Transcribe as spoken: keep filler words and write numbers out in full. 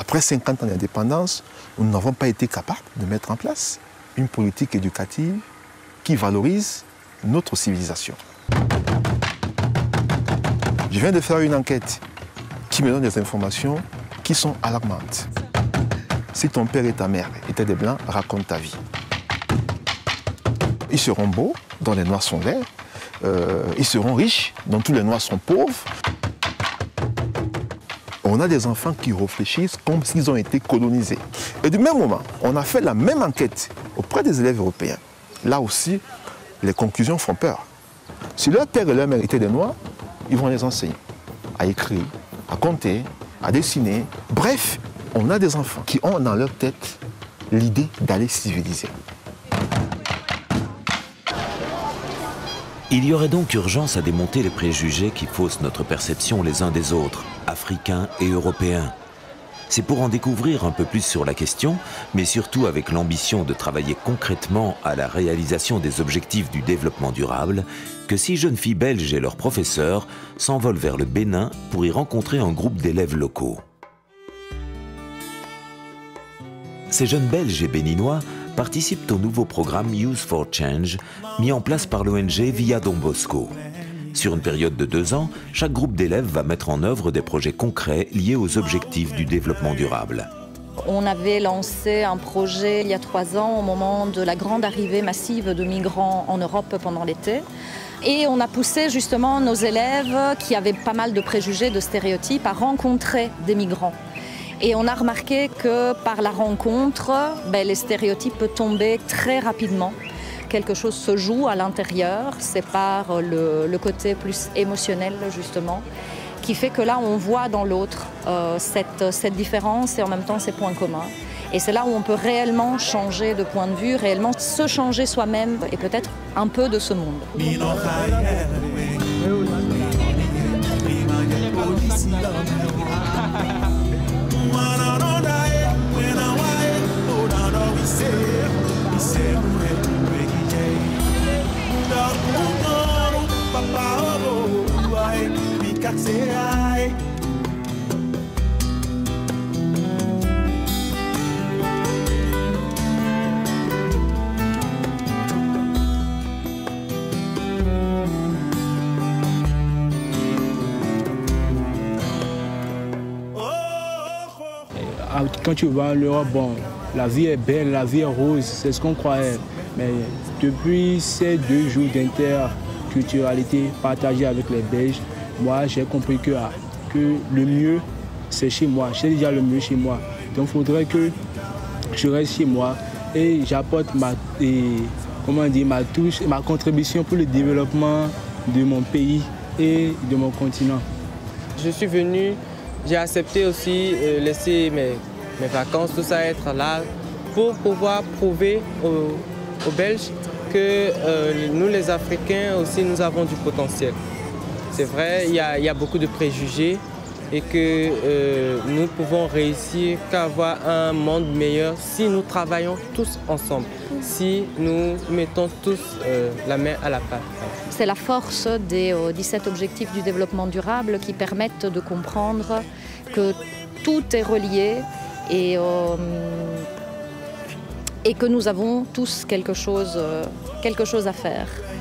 Après cinquante ans d'indépendance, nous n'avons pas été capables de mettre en place une politique éducative qui valorise notre civilisation. Je viens de faire une enquête qui me donne des informations qui sont alarmantes. Si ton père et ta mère étaient des blancs, raconte ta vie. Ils seront beaux, dont les noirs sont laids. Euh, ils seront riches, dont tous les noirs sont pauvres. On a des enfants qui réfléchissent comme s'ils ont été colonisés. Et du même moment, on a fait la même enquête auprès des élèves européens. Là aussi, les conclusions font peur. Si leur père et leur mère étaient des noirs, ils vont les enseigner à écrire, à compter, à dessiner. Bref, on a des enfants qui ont dans leur tête l'idée d'aller civiliser. Il y aurait donc urgence à démonter les préjugés qui faussent notre perception les uns des autres, africains et européens. C'est pour en découvrir un peu plus sur la question, mais surtout avec l'ambition de travailler concrètement à la réalisation des objectifs du développement durable, que six jeunes filles belges et leurs professeurs s'envolent vers le Bénin pour y rencontrer un groupe d'élèves locaux. Ces jeunes Belges et Béninois participent au nouveau programme Youth for Change, mis en place par l'O N G Via Don Bosco. Sur une période de deux ans, chaque groupe d'élèves va mettre en œuvre des projets concrets liés aux objectifs du développement durable. On avait lancé un projet il y a trois ans au moment de la grande arrivée massive de migrants en Europe pendant l'été. Et on a poussé justement nos élèves qui avaient pas mal de préjugés, de stéréotypes, à rencontrer des migrants. Et on a remarqué que par la rencontre, ben, les stéréotypes tombaient très rapidement. Quelque chose se joue à l'intérieur, c'est par le, le côté plus émotionnel justement, qui fait que là on voit dans l'autre euh, cette, cette différence et en même temps ces points communs. Et c'est là où on peut réellement changer de point de vue, réellement se changer soi-même et peut-être un peu de ce monde. Quand tu vas en Europe, bon, la vie est belle, la vie est rose, c'est ce qu'on croyait. Mais depuis ces deux jours d'interculturalité partagée avec les Belges, moi j'ai compris que, que le mieux c'est chez moi. J'ai déjà le mieux chez moi. Donc il faudrait que je reste chez moi et j'apporte ma, et, comment dire, ma touche, ma contribution pour le développement de mon pays et de mon continent. Je suis venu, j'ai accepté aussi euh, laisser mes, mes vacances, tout ça, être là pour pouvoir prouver aux, aux Belges que euh, nous les Africains aussi nous avons du potentiel. C'est vrai, il y a, il y a beaucoup de préjugés et que euh, nous pouvons réussir qu'à avoir un monde meilleur si nous travaillons tous ensemble, si nous mettons tous euh, la main à la pâte. C'est la force des euh, dix-sept objectifs du développement durable qui permettent de comprendre que tout est relié et, euh, et que nous avons tous quelque chose, euh, quelque chose à faire.